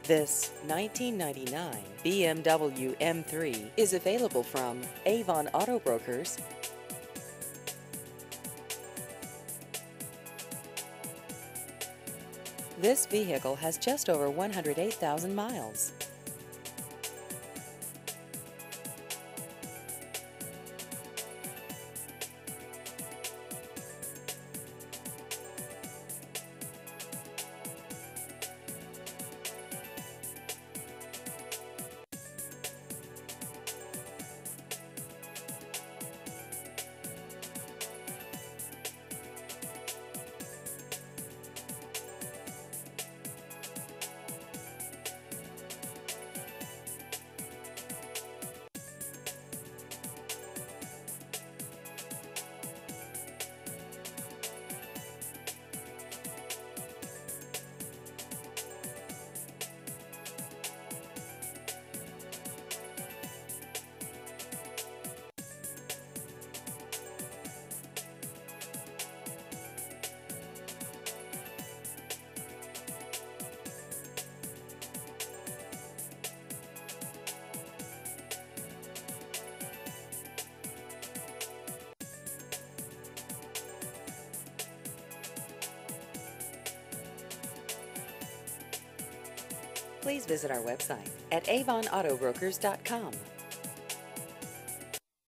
This 1999 BMW M3 is available from Avon Auto Brokers. This vehicle has just over 108,000 miles. Please visit our website at avonautobrokers.com.